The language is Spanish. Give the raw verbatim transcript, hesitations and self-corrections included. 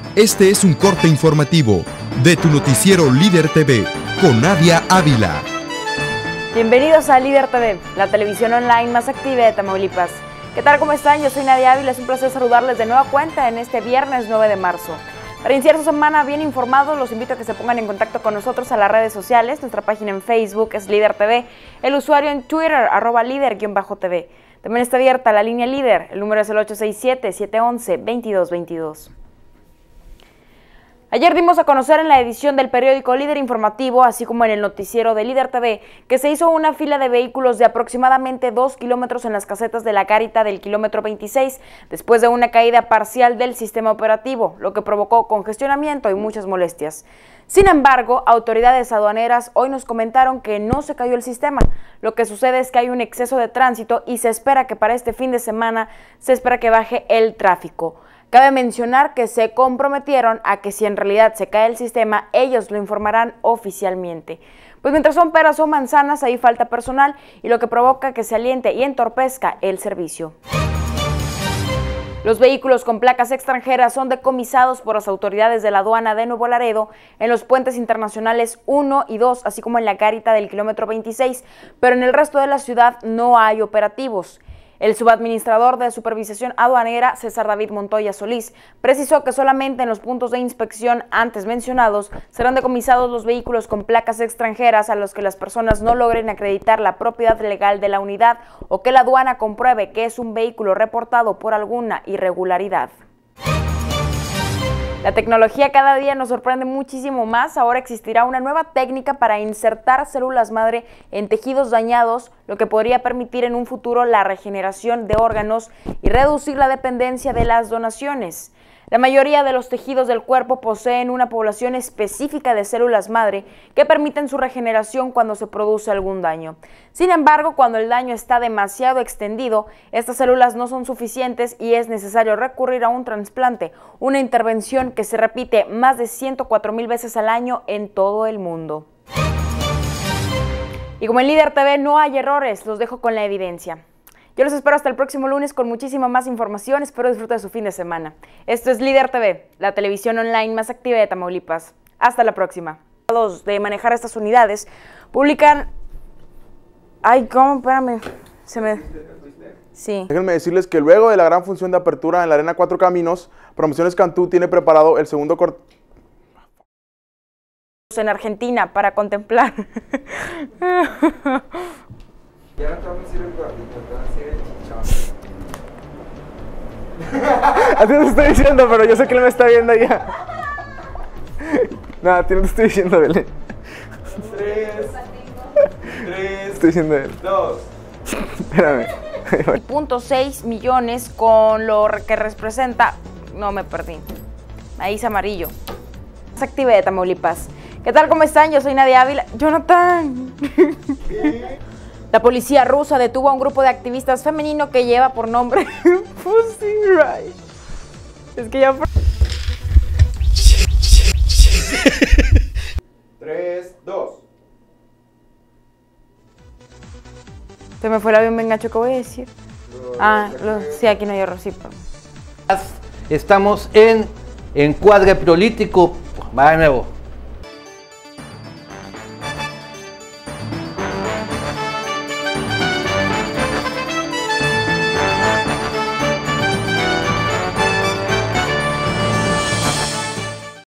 Este es un corte informativo de tu noticiero Líder T V con Nadia Ávila. Bienvenidos a Líder T V, la televisión online más activa de Tamaulipas. ¿Qué tal? ¿Cómo están? Yo soy Nadia Ávila, es un placer saludarles de nueva cuenta en este viernes nueve de marzo. Para iniciar su semana bien informados, los invito a que se pongan en contacto con nosotros a las redes sociales. Nuestra página en Facebook es Líder T V, el usuario en Twitter, arroba líder-T V. También está abierta la línea Líder, el número es el ocho seis siete, siete uno uno, dos dos dos dos. Ayer dimos a conocer en la edición del periódico Líder Informativo, así como en el noticiero de Líder T V, que se hizo una fila de vehículos de aproximadamente dos kilómetros en las casetas de la Garita del kilómetro veintiséis, después de una caída parcial del sistema operativo, lo que provocó congestionamiento y muchas molestias. Sin embargo, autoridades aduaneras hoy nos comentaron que no se cayó el sistema. Lo que sucede es que hay un exceso de tránsito y se espera que para este fin de semana se espera que baje el tráfico. Cabe mencionar que se comprometieron a que si en realidad se cae el sistema, ellos lo informarán oficialmente. Pues mientras son peras o manzanas, ahí falta personal y lo que provoca que se aliente y entorpezca el servicio. Los vehículos con placas extranjeras son decomisados por las autoridades de la aduana de Nuevo Laredo en los puentes internacionales uno y dos, así como en la Garita del kilómetro veintiséis, pero en el resto de la ciudad no hay operativos. El subadministrador de supervisación aduanera, César David Montoya Solís, precisó que solamente en los puntos de inspección antes mencionados serán decomisados los vehículos con placas extranjeras a los que las personas no logren acreditar la propiedad legal de la unidad o que la aduana compruebe que es un vehículo reportado por alguna irregularidad. La tecnología cada día nos sorprende muchísimo más. Ahora existirá una nueva técnica para insertar células madre en tejidos dañados, lo que podría permitir en un futuro la regeneración de órganos y reducir la dependencia de las donaciones. La mayoría de los tejidos del cuerpo poseen una población específica de células madre que permiten su regeneración cuando se produce algún daño. Sin embargo, cuando el daño está demasiado extendido, estas células no son suficientes y es necesario recurrir a un trasplante, una intervención que se repite más de ciento cuatro mil veces al año en todo el mundo. Y como en Líder T V no hay errores, los dejo con la evidencia. Yo los espero hasta el próximo lunes con muchísima más información. Espero disfruten de su fin de semana. Esto es Líder T V, la televisión online más activa de Tamaulipas. Hasta la próxima. Los de manejar estas unidades publican... Ay, ¿cómo? Espérame. Se me... Sí. Déjenme decirles que luego de la gran función de apertura en la Arena Cuatro Caminos, Promociones Cantú tiene preparado el segundo corte en Argentina para contemplar. Y ahora te vamos a decir el gordito, te vamos a decir el chichón. A ti no te estoy diciendo, pero yo sé que él me está viendo ya. No, a ti no te estoy diciendo, Belén. Tres. Tres. Estoy diciendo él. Dos. Espérame. punto seis millones con lo que representa... No, me perdí. Maíz amarillo. Más activa de Tamaulipas. ¿Qué tal? ¿Cómo están? Yo soy Nadia Ávila. Jonathan. La policía rusa detuvo a un grupo de activistas femenino que lleva por nombre Pussy Riot. Es que ya... Tres, dos. Se me fue el avión, me engancho, ¿qué voy a decir? Ah, lo, sí, aquí no hay error, sí. Estamos en encuadre prolítico. Va de nuevo.